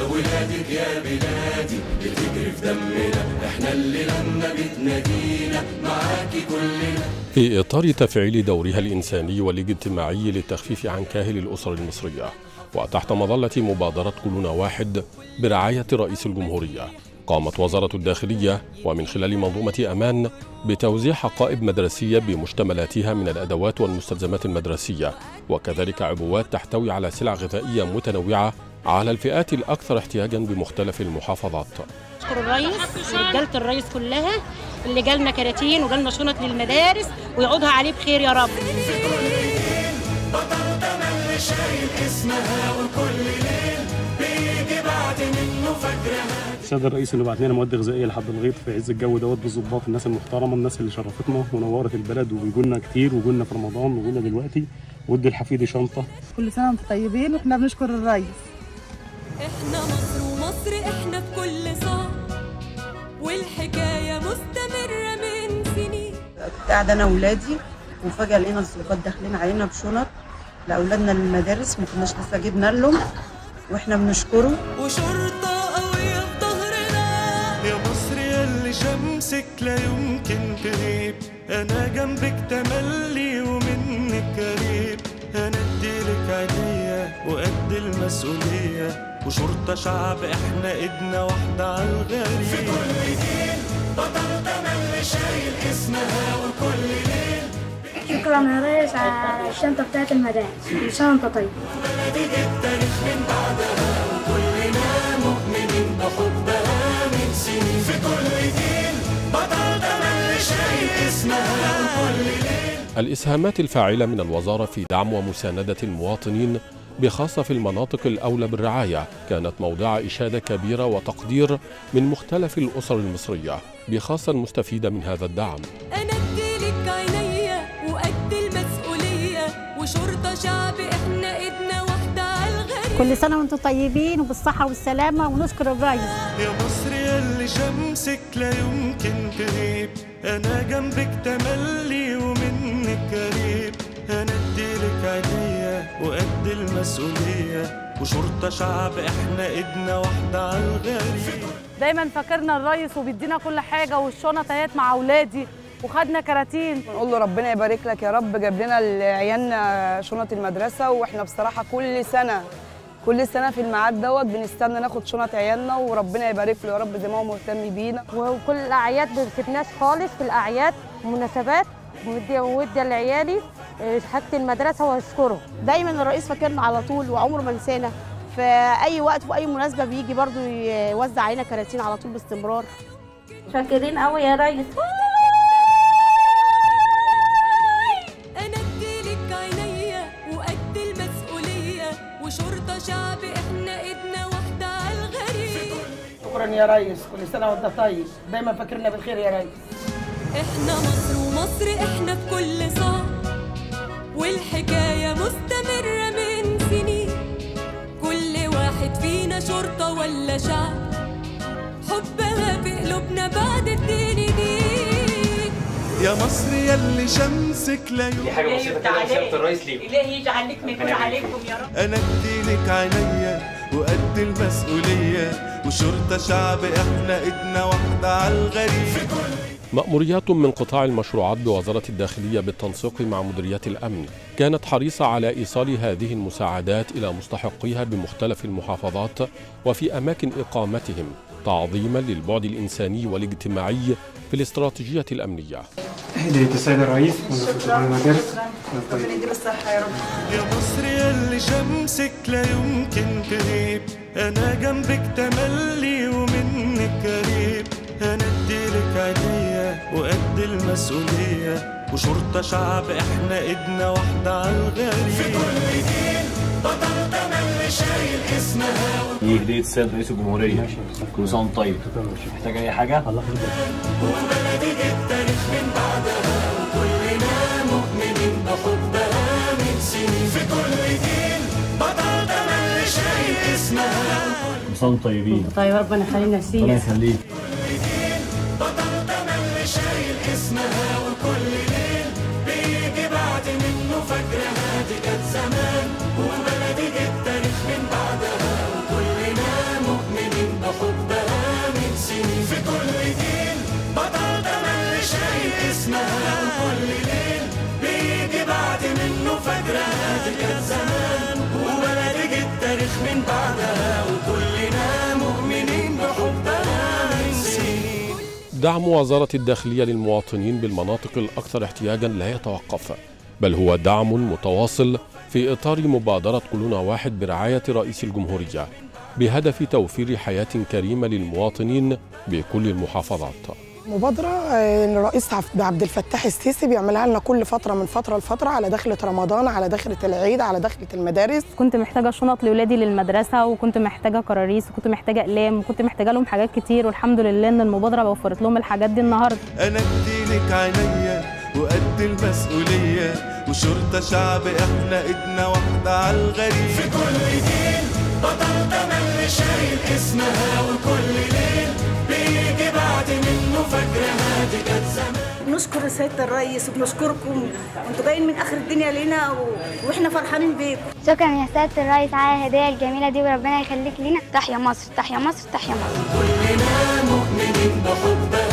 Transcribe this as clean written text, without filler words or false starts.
ولادك يا بلادي بتجري في دمنا، احنا اللي لما بتنادينا معاكي كلنا. في إطار تفعيل دورها الإنساني والاجتماعي للتخفيف عن كاهل الأسر المصرية، وتحت مظلة مبادرة كلنا واحد برعاية رئيس الجمهورية، قامت وزارة الداخلية ومن خلال منظومة أمان بتوزيع حقائب مدرسية بمشتملاتها من الأدوات والمستلزمات المدرسية، وكذلك عبوات تحتوي على سلع غذائية متنوعة على الفئات الأكثر احتياجا بمختلف المحافظات. أشكر الرئيس ورجالة الرئيس كلها اللي جالنا كراتين وجالنا شنط للمدارس، ويعودها عليه بخير يا رب. بطل تملي شايل اسمها وكل ليل بيجي بعد منه فجرها. السيد الرئيس اللي بعت لنا مواد غذائيه لحد الغيط في عز الجو دوت بالظباط، الناس المحترمه، الناس اللي شرفتنا ونورت البلد، وبيجوا لنا كتير وجولنا في رمضان وجولنا دلوقتي، ودي الحفيدي شنطه. كل سنه وانتم طيبين، واحنا بنشكر الرئيس. احنا مصر ومصر احنا في كل صعب، والحكايه مستمره من سنين. كنت قاعده انا واولادي وفجاه لقينا الضباط داخلين علينا بشنط لاولادنا للمدارس، ما كناش لسه جبنا لهم، واحنا بنشكره. وشرطه قويه في ظهرنا يا مصر ياللي شمسك لا يمكن تغيب، انا جنبك تملي ومنك قريب، هنديلك عينيا وقد المسؤوليه، وشرطه شعب احنا ايدنا واحده على الغريب. في كل جيل بطل تملي شايل اسمها وكل ليل. شكرا يا ريس على الشنطه بتاعت المدارس، كل سنه وانت طيب. بلدي التاريخ من بعدها وكلنا مؤمنين بحبها من سنين. في كل جيل بطل تملي شايل اسمها وكل ليل. الإسهامات الفاعلة من الوزارة في دعم ومساندة المواطنين بخاصة في المناطق الأولى بالرعاية كانت موضع إشادة كبيرة وتقدير من مختلف الأسر المصرية بخاصة المستفيدة من هذا الدعم. انا اديلك عينيا وقد المسؤوليه، وشرطه شعب احنا ايدنا واحده على الغريب. كل سنة وانتم طيبين وبالصحة والسلامة، ونشكر الرئيس. يا مصر ياللي شمسك لا يمكن تغيب، انا جنبك تملي ومنك قريب، هنديلك عينيا وقد المسؤوليه، وشرطه شعب احنا ايدنا واحده على الغريب. دايما فاكرنا الريس وبيدينا كل حاجه، والشنط اهيت مع اولادي وخدنا كراتين. نقول له ربنا يبارك لك يا رب، جاب لنا لعيالنا شنط المدرسه، واحنا بصراحه كل سنه في الميعاد دوت بنستنى ناخد شنط عيالنا، وربنا يبارك له يا رب زي ما هو مهتم بينا. وكل الأعياد ما بنسيبناش خالص، في الأعياد ومناسبات ودي لعيالي حاجة المدرسة واشكره. دايما الرئيس فاكرنا على طول وعمره ما نسانا، في أي وقت وأي مناسبة بيجي برضو يوزع علينا كراتين على طول باستمرار. شاكرين قوي يا ريس. انا اديلك عينيا وقد المسؤوليه، وشرطه شعب احنا ايدنا واحده على الغريب. شكرا يا ريس، كل سنه وانت طيب، دايما فاكرنا بالخير يا ريس. احنا مصر ومصر احنا في كل صعب، والحكايه مستمره من سنين، كل واحد فينا شرطه ولا شعب، حبها في قلوبنا بعد الدين دين. يا مصر ياللي شمسك لا يمكن. دي حاجه بسيطه كده وسياده الرئيس ليكم. إلهي يجعل لك من كل عليكم يا رب. انا اديلك عينيا وقد المسؤوليه، وشرطه شعب احنا ايدنا واحده على الغريب. مأموريات من قطاع المشروعات بوزارة الداخلية بالتنسيق مع مديريات الأمن كانت حريصة على إيصال هذه المساعدات إلى مستحقيها بمختلف المحافظات وفي أماكن إقامتهم، تعظيما للبعد الإنساني والاجتماعي في الاستراتيجية الأمنية. هدية السيد الرئيس ونفوت على المدارس. ربنا يديله الصحه يا رب. يا مصر ياللي شمسك لا يمكن تغيب، انا جنبك تملي ومنك قريب، هنديلك عينيا وقد المسؤوليه، وشرطه شعب احنا ايدنا واحده على الغريب. في كل جيل بطل تملي شايل اسمها. دي هديه السيد رئيس الجمهوريه، كل سنه وانت طيب. محتاج اي حاجه؟ الله يخليك. وبلدي التاريخ من بعدها وكلنا مؤمنين بحبها من سنين. في كل جيل بطل تملي شايل اسمها. كل سنه وانتم طيبين. طيب ربنا يخلينا فيك. ربنا يخليك. بطل تملي شايل اسمها وكل ليل بيجي بعد منه فجرها، دي كانت زمان وبلدي التاريخ من بعدها وكلنا مؤمنين من بعدها وكلنا مؤمنين بحبها من سنين. دعم وزارة الداخلية للمواطنين بالمناطق الأكثر احتياجا لا يتوقف، بل هو دعم متواصل في إطار مبادرة كلنا واحد برعاية رئيس الجمهورية بهدف توفير حياة كريمة للمواطنين بكل المحافظات. مبادرة الرئيس عبد الفتاح السيسي بيعملها لنا كل فترة من فترة لفترة، على دخلة رمضان، على دخلة العيد، على دخلة المدارس. كنت محتاجة شنط لولادي للمدرسة، وكنت محتاجة كراريس، وكنت محتاجة أقلام، وكنت محتاجة لهم حاجات كتير، والحمد لله إن المبادرة وفرت لهم الحاجات دي النهاردة. أنا أديلك عينيا وقد المسؤولية، وشرطة شعب إحنا إيدنا واحدة على الغريب. في كل جيل بطل تملي شايل اسمها، وكل ليل بيجي بعد منه فاكرها دي كانت زمان. بنشكر سيادة الرئيس وبنشكركم، انتوا جايين من آخر الدنيا لينا واحنا فرحانين بيكم. شكرا يا سيادة الرئيس على الهدية الجميلة دي، وربنا يخليك لينا. تحيا مصر، تحيا مصر، تحيا مصر. كلنا مؤمنين بحبها.